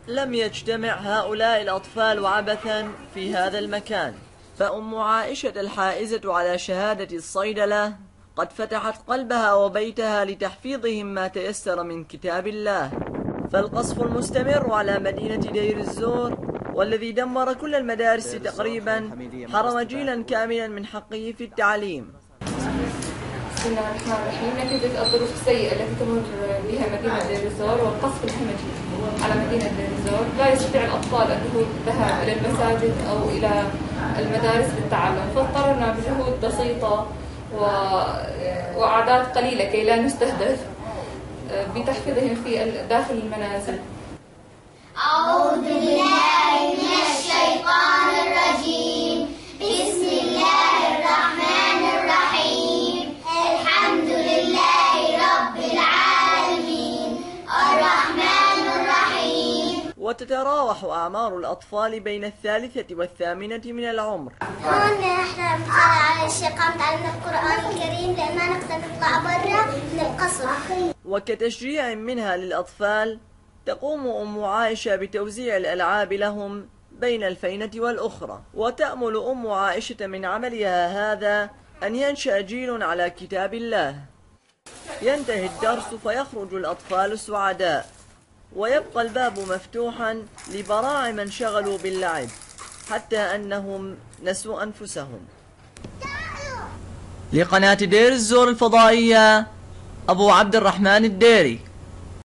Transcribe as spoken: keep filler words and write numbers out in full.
لم يجتمع هؤلاء الأطفال عبثا في هذا المكان، فأم عائشة الحائزة على شهادة الصيدلة قد فتحت قلبها وبيتها لتحفيظهم ما تيسر من كتاب الله. فالقصف المستمر على مدينة دير الزور والذي دمر كل المدارس تقريبا حرم جيلا كاملا من حقه في التعليم. بسم الله الرحمن الرحيم. نتيجة الظروف السيئة التي تمر بها مدينة دير الزور والقصف الهمجي على مدينة دير الزور، لا يستطيع الأطفال الذهاب إلى المساجد أو إلى المدارس للتعلم، فاضطررنا بجهود بسيطة وأعداد قليلة كي لا نستهدف بتحفيظهم في داخل المنازل. أعوذ بالله من الشيطان الرجيم. بسم الله الرحمن الرحيم. الحمد لله رب العالمين الرحمن الرحيم. وتتراوح أعمار الأطفال بين الثالثة والثامنة من العمر. هون احنا بنطلع على الشيخ نتعلم القرآن الكريم لأن ما نقدر نطلع برا من القصر. وكتشجيع منها للأطفال تقوم أم عائشة بتوزيع الألعاب لهم بين الفينة والأخرى، وتأمل أم عائشة من عملها هذا أن ينشأ جيل على كتاب الله. ينتهي الدرس فيخرج الأطفال سعداء، ويبقى الباب مفتوحا لبراعم انشغلوا باللعب حتى أنهم نسوا أنفسهم. لقناة دير الزور الفضائية، أبو عبد الرحمن الديري.